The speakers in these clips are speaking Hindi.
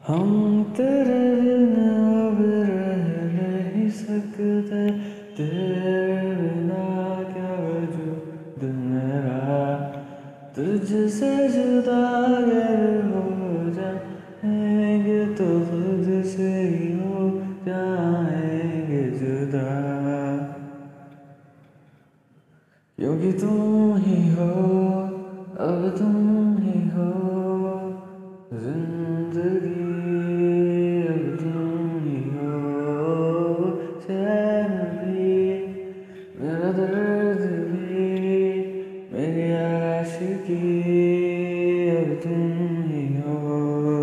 हम तेरे बिना अब रह नहीं सकते, तेरे बिना क्या वजूद मेरा। तुझसे जुदा अगर हो जाएंगे तो खुद से ही हो जाएंगे जुदा, क्योंकि तुम ही हो, अब तुम ही हो जिंदगी, अब तुम ही हो चैन भी, मेरा दर्द भी, मेरी आशिकी, अब तुम ही हो।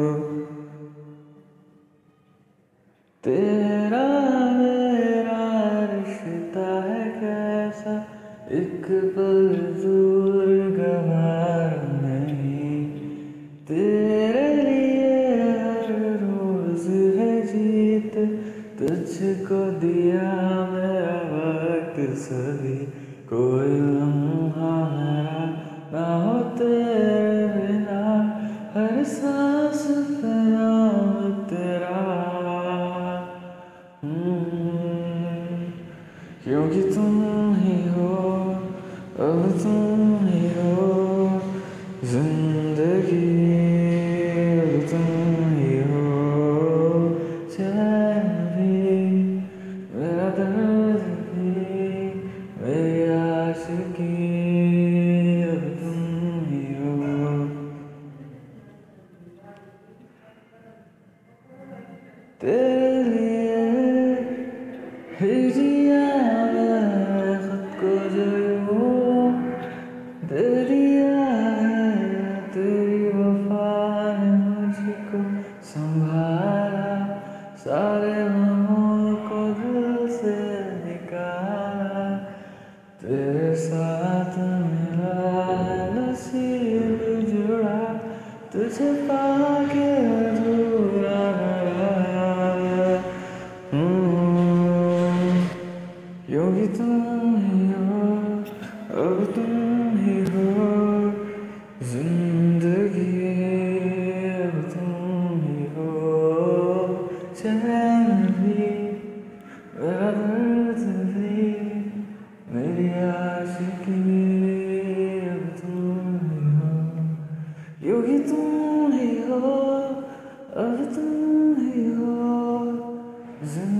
तेरा मेरा रिश्ता है कैसा, एक पल दूर गवार नहीं। तेरे लिए हर रोज है जीत, तुझको दिया मेरा वक्त सभी। कोई लम्हा मेरा ना हो तेरे बिना, हर सांस पे नाम तेरा। क्योंकि तुम ही हो, अब तुम ही हो जिंदगी, अब तुम ही हो चैन भी, मेरा दर्द भी, मेरी आशिकी, अब तुम ही हो। तेरे लिए ही जिया मैं खुद को जो यूं दे दिया है, तेरी वफा ने मुझको संभाला, सारे गमों को दिल से निकाला। तेरे साथ मिला है नसीब जुड़ा, तुझे पाके अधूरा रहा। क्योंकि तुम ही हो, अब तुम ही हो जिंदगी, अब तुम ही हो चैन भी, मेरा दर्द भी, मेरी आशिकी, अब तुम ही हो। क्योंकि तुम ही हो, अब तुम ही हो।